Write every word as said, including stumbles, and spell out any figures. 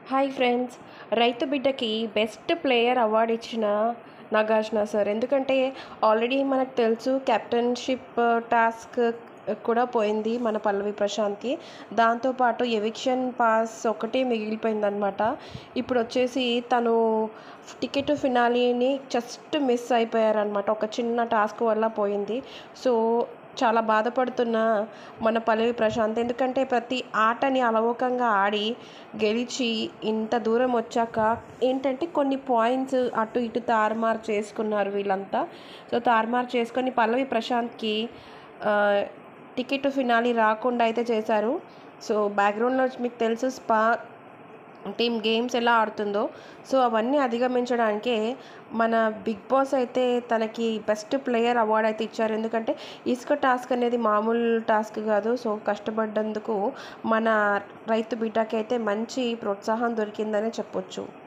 Hi friends. రైతు బిడ్డకి best player award ఇచ్చిన నాగార్జున సార్. ఎందుకంటే ఆల్రెడీ మనకు తెలుసు కెప్టెన్షిప్ టాస్క్ కూడా పోయింది మన పల్లవి ప్రశాంత్కి. దాంతోపాటు ఎవిక్షన్ పాస్ ఒకటే మిగిలిపోయిందనమాట. ఇప్పుడు వచ్చేసి తను టికెట్ ఫినాలీని జస్ట్ మిస్ అయిపోయారనమాట. ఒక చిన్న టాస్క్ వల్ల పోయింది. సో చాలా బాధపడుతున్న మన పల్లవి ప్రశాంత్. ఎందుకంటే ప్రతి ఆటని అలవోకంగా ఆడి గెలిచి ఇంత దూరం వచ్చాక ఏంటంటే కొన్ని పాయింట్స్ అటు ఇటు తారుమారు చేసుకున్నారు వీళ్ళంతా. సో తారుమారు చేసుకొని పల్లవి ప్రశాంత్కి టికెట్ ఫినాలి రాకుండా అయితే చేశారు. సో బ్యాక్గ్రౌండ్లో మీకు తెలుసు స్పా టీమ్ గేమ్స్ ఎలా ఆడుతుందో. సో అవన్నీ అధిగమించడానికే మన బిగ్ బాస్ అయితే తనకి బెస్ట్ ప్లేయర్ అవార్డు అయితే ఇచ్చారు. ఎందుకంటే ఇసుక టాస్క్ అనేది మామూలు టాస్క్ కాదు. సో కష్టపడ్డందుకు మన రైతు బిడ్డకి అయితే మంచి ప్రోత్సాహం దొరికిందనే చెప్పొచ్చు.